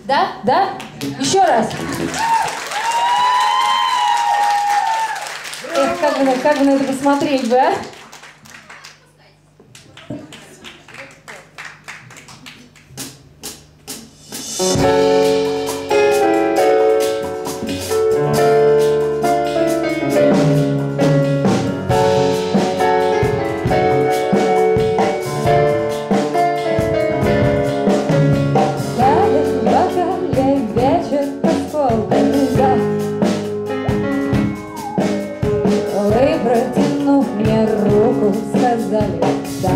Да? Да? Еще раз. Эх, как бы на это посмотреть бы, а? Вы, протянув мне руку, сказали «да».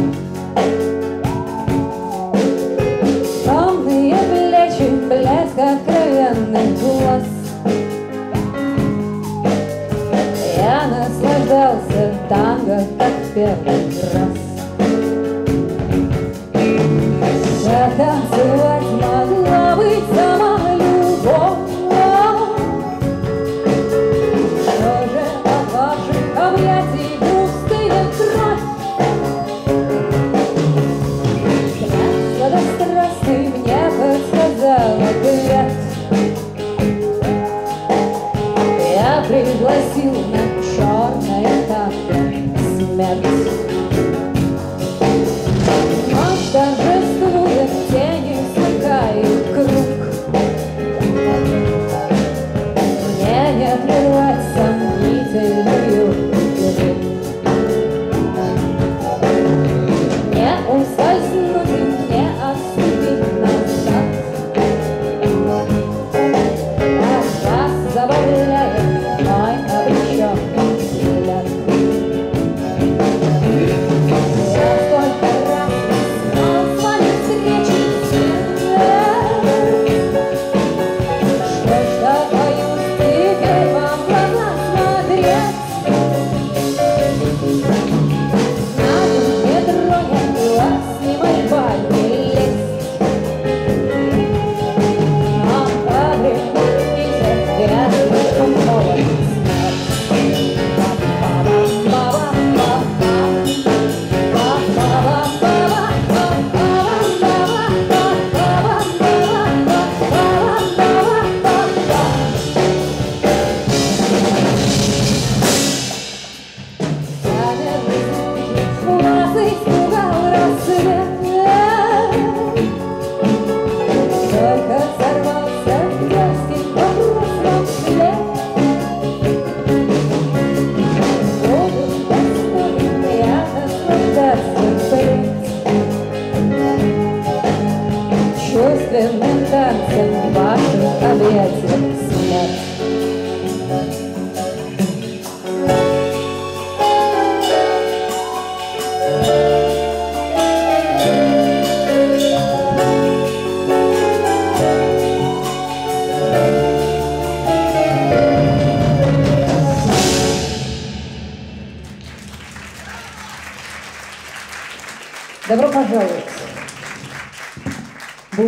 Томные плечи, блеск откровенных глаз. Я наслаждался танго, как в первый раз. Затанцевать могла быть сама любовь. Объятий густые кровь. Клятва до страсти мне подсказала клятв. Я пригласил на черное танго смерть. Ночь торжествует, тени смыкают круг. Мне не прервать сомнительную. Не ускользнуть и не отступить назад. А вас забавляет мой обреченный взгляд. Я столько раз знал с вами встречи, что боюсь теперь вам в глаза смотреть. Чувственным танцем в ваших объятиях смерть. Добро пожаловать!